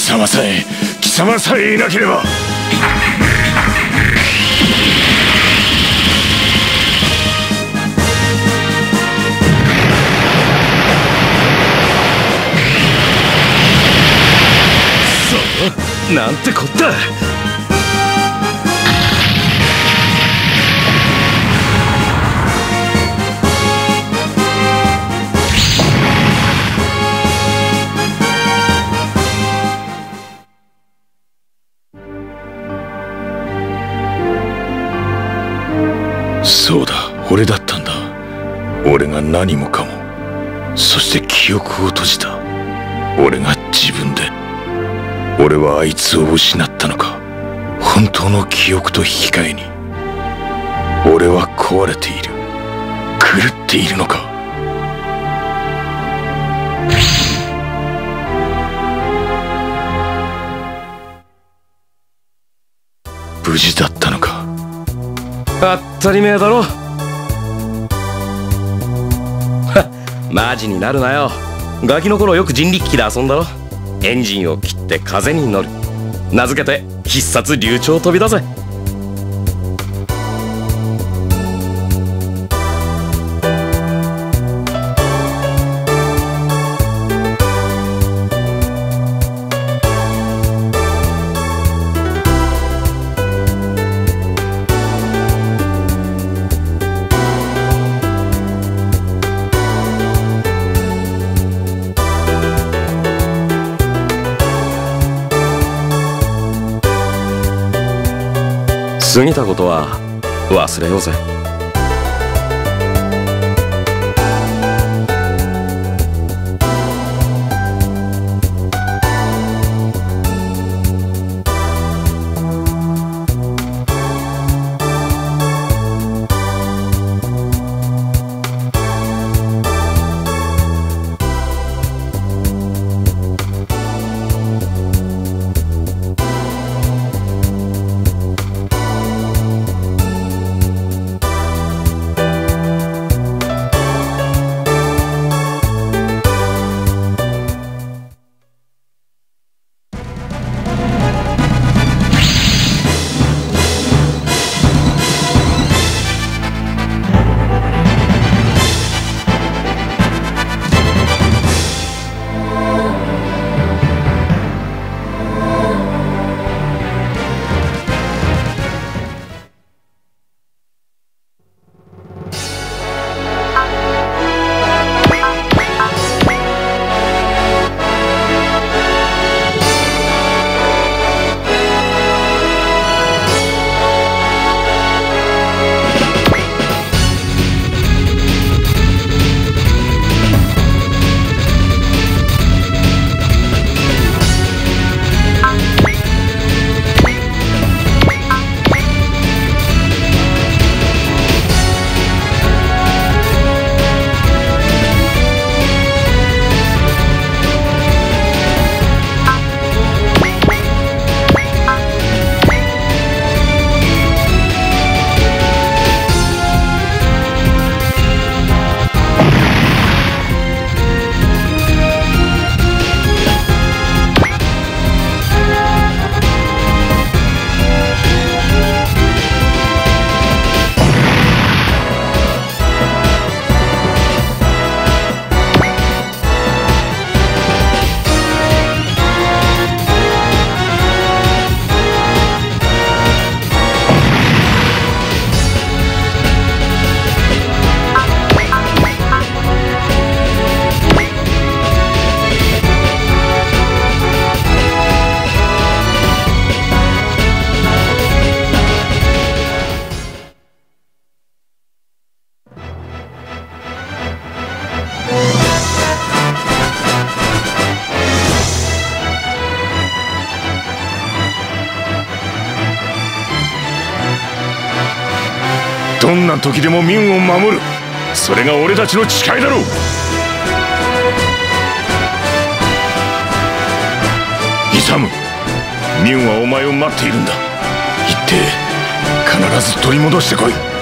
貴様さえいなければ。 そうなんてこった。 そうだ、俺だったんだ。俺が何もかも、そして記憶を閉じた。俺が自分で。俺はあいつを失ったのか。本当の記憶と引き換えに俺は壊れている、狂っているのか。無事だったのか。 当たり前だろ。マジになるなよ。ガキの頃よく人力機で遊んだろ。エンジンを切って風に乗る。名付けて必殺流暢飛びだぜ。過ぎたことは忘れようぜ。 どんな時でも民を守る、それが俺たちの誓いだろう。イサム、民はお前を待っているんだ。行って必ず取り戻してこい。